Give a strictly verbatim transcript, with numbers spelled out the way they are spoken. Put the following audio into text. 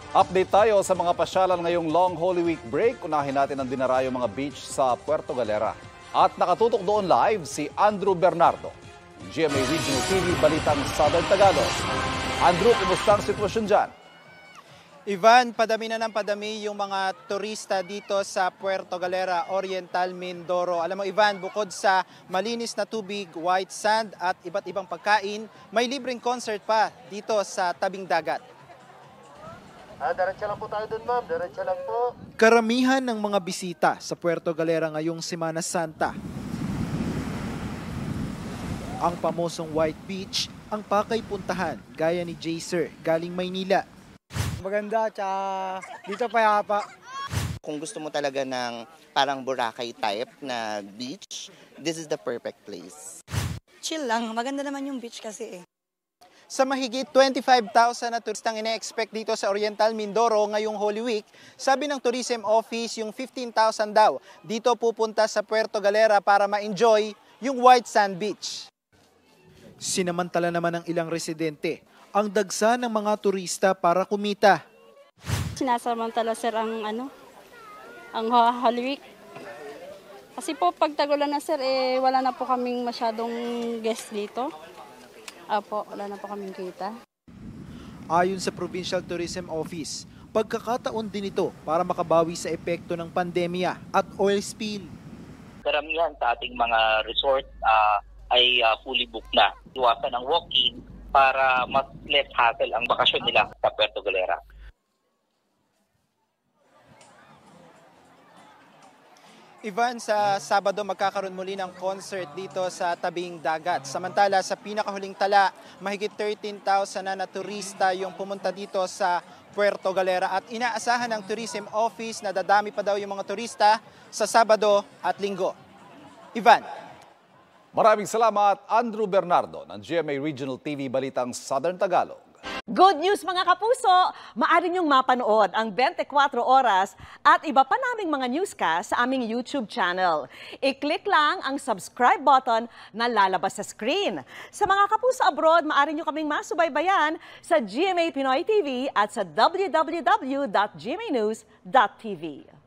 Update tayo sa mga pasyalan ngayong long Holy Week break. Unahin natin ang dinarayo mga beach sa Puerto Galera. At nakatutok doon live si Andrew Bernardo, G M A Regional T V Balitang Southern Tagalog. Andrew, kumusta ang sitwasyon dyan? Ivan, padami na ng padami yung mga turista dito sa Puerto Galera, Oriental Mindoro. Alam mo Ivan, bukod sa malinis na tubig, white sand at iba't ibang pagkain, may libreng concert pa dito sa tabing dagat. Ah, diretso lang po tayo dun, ma'am. Diretso lang po. Karamihan ng mga bisita sa Puerto Galera ngayong Semana Santa. Ang pamosong White Beach ang pakay puntahan, gaya ni Jaser, galing Maynila. Maganda, tsaka dito payapa. Kung gusto mo talaga ng parang Boracay type na beach, this is the perfect place. Chill lang, maganda naman yung beach kasi eh. Sa mahigit twenty-five thousand na turistang ine-expect dito sa Oriental Mindoro ngayong Holy Week, sabi ng Tourism Office yung fifteen thousand daw dito pupunta sa Puerto Galera para ma-enjoy yung White Sand Beach. Sinamantala naman ng ilang residente ang dagsa ng mga turista para kumita. Sinasamantala sir ang ano, ang Holy Week. Kasi po pag tagulan na sir, eh, wala na po kaming masyadong guest dito. Apo, wala na po kaming kita. Ayon sa Provincial Tourism Office, pagkakataon din ito para makabawi sa epekto ng pandemya at oil spill. Karamihan sa ating mga resort uh, ay uh, fully booked na. Iwasan ang walk-in para mas less hassle ang bakasyon nila sa Puerto Galera. Ivan, sa Sabado magkakaroon muli ng concert dito sa tabing dagat. Samantala sa pinakahuling tala, mahigit thirteen thousand na na turista yung pumunta dito sa Puerto Galera at inaasahan ng Tourism Office na dadami pa daw yung mga turista sa Sabado at Linggo. Ivan. Maraming salamat, Andrew Bernardo ng G M A Regional T V Balitang Southern Tagalog. Good news mga kapuso! Maaari niyong mapanood ang twenty-four oras at iba pa naming mga newscast sa aming YouTube channel. I-click lang ang subscribe button na lalabas sa screen. Sa mga kapuso abroad, maaari niyo kaming masubaybayan sa G M A Pinoy T V at sa w w w dot g m a news dot t v.